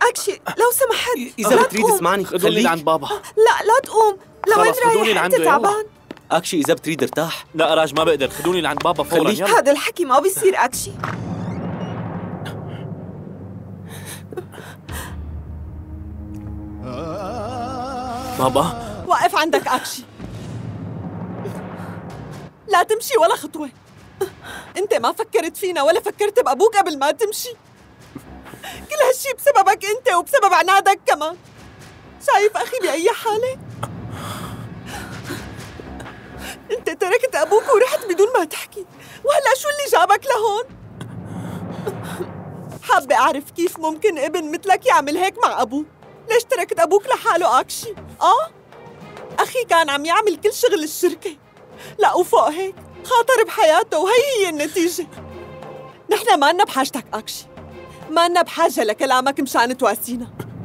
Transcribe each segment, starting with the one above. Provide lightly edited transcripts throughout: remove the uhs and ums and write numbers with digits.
أكشي لو سمحت إذا بتريد اسمعني خذوني لعند بابا. لا تقوم. لوين رايح؟ أنت تعبان. أكشي إذا بتريد ارتاح. لا راج ما بقدر، خذوني لعند بابا فورا. هذا الحكي ما بيصير أكشي. بابا وقف عندك أكشي، لا تمشي ولا خطوة. أنت ما فكرت فينا ولا فكرت بأبوك قبل ما تمشي. كل هالشي بسببك أنت وبسبب عنادك كمان. شايف أخي بأي حالة؟ أنت تركت أبوك ورحت بدون ما تحكي، وهلأ شو اللي جابك لهون؟ حابة أعرف كيف ممكن ابن مثلك يعمل هيك مع أبوه؟ ليش تركت أبوك لحاله أكشي؟ أخي كان عم يعمل كل شغل الشركة، لا وفوق هيك خاطر بحياته، وهي هي النتيجة. نحن ما لنا بحاجتك أكشي، ما لنا بحاجة لكلامك مشان تواسينا.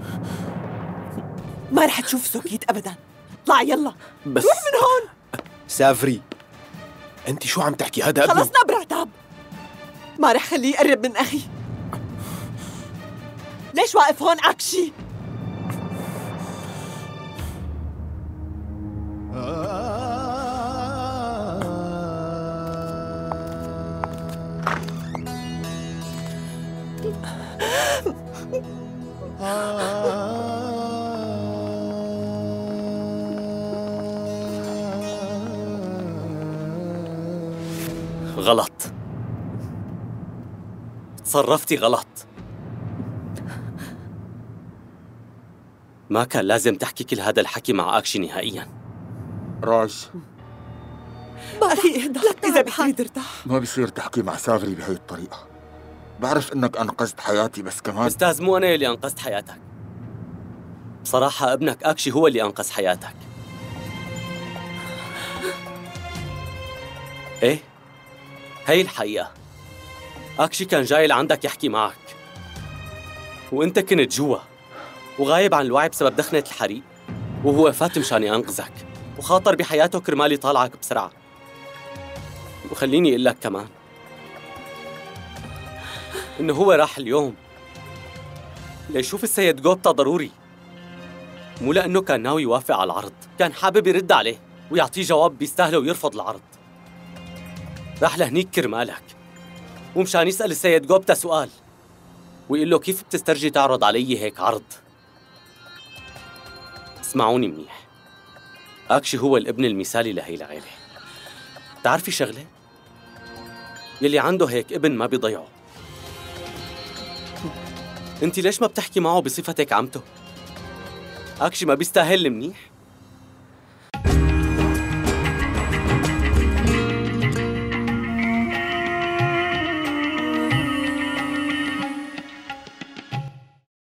ما رح تشوف سوكيت أبداً. اطلع يلا بس روح من هون. سافري، انت شو عم تحكي؟ هذا ابنه. خلصنا برعتاب، ما رح خليه يقرب من أخي. ليش واقف هون أكشي؟ غلط، تصرفتي غلط. ما كان لازم تحكي كل هذا الحكي مع أكشي نهائياً. راج، أخي اهدى، إذا بتريد ارتاح. ما بيصير تحكي مع سافري بهي الطريقة. بعرف إنك أنقذت حياتي، بس كمان أستاذ مو أنا اللي أنقذت حياتك. بصراحة ابنك أكشي هو اللي أنقذ حياتك. إيه؟ هي الحقيقة. أكشي كان جاي لعندك يحكي معك، وأنت كنت جوا وغايب عن الوعي بسبب دخنة الحريق، وهو فات مشان ينقذك وخاطر بحياته كرمال يطالعك بسرعة. وخليني أقول لك كمان إنه هو راح اليوم ليشوف السيد جوبتا ضروري، مو لأنه كان ناوي يوافق على العرض، كان حابب يرد عليه ويعطيه جواب بيستاهله ويرفض العرض. راح لهنيك كرمالك ومشان يسأل السيد جوبتا سؤال ويقول له كيف بتسترجي تعرض علي هيك عرض. اسمعوني منيح، أكشي هو الابن المثالي لهي العيلة. تعرفي شغلة؟ يلي عنده هيك ابن ما بيضيعه. انت ليش ما بتحكي معه بصفتك عمته؟ أكشي ما بيستاهل منيح؟